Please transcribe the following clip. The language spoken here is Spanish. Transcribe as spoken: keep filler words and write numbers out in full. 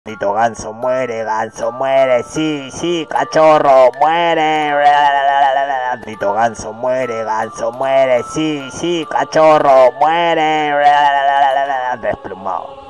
Tito Ganso muere, Ganso muere, sí, sí, cachorro, muere. Tito Ganso muere, Ganso muere, sí, sí, cachorro, muere. Desplumado.